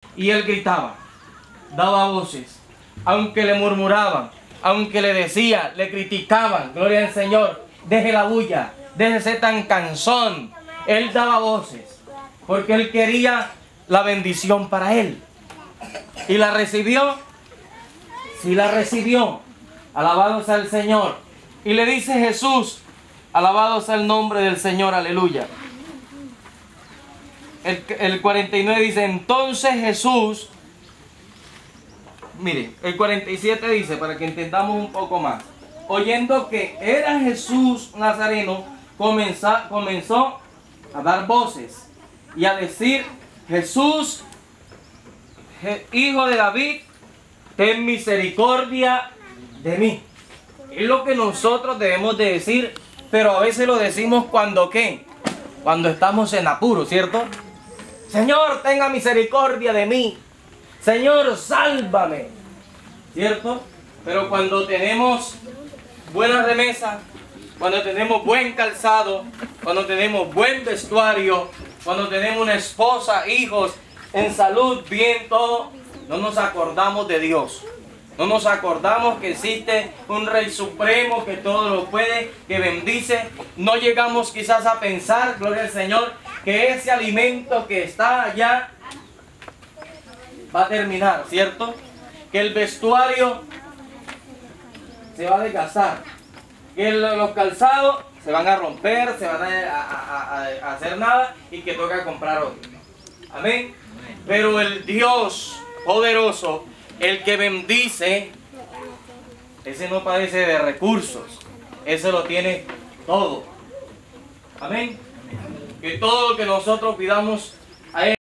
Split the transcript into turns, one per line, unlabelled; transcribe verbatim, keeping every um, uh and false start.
Y él gritaba, daba voces, aunque le murmuraban, aunque le decían, le criticaban, gloria al Señor, deje la bulla, deje ser tan cansón. Él daba voces, porque él quería la bendición para él. ¿Y la recibió? Sí la recibió. Alabado sea el Señor. Y le dice Jesús, alabado sea el nombre del Señor, aleluya. El, el cuarenta y nueve dice, entonces Jesús, mire, el cuarenta y siete dice, para que entendamos un poco más, oyendo que era Jesús Nazareno, comenzó, comenzó a dar voces y a decir, Jesús, hijo de David, ten misericordia de mí. Es lo que nosotros debemos de decir, pero a veces lo decimos cuando ¿qué? Cuando estamos en apuro, ¿cierto? Señor, tenga misericordia de mí. Señor, sálvame. ¿Cierto? Pero cuando tenemos buena remesa, cuando tenemos buen calzado, cuando tenemos buen vestuario, cuando tenemos una esposa, hijos, en salud, bien, todo, no nos acordamos de Dios. No nos acordamos que existe un Rey Supremo que todo lo puede, que bendice. No llegamos quizás a pensar, gloria al Señor, que ese alimento que está allá va a terminar, ¿cierto? Que el vestuario se va a desgastar, que el, los calzados se van a romper, se van a, a, a, a hacer nada y que toca comprar otro. Amén. Pero el Dios poderoso, el que bendice, ese no padece de recursos, ese lo tiene todo. Amén. Que todo lo que nosotros pidamos a Él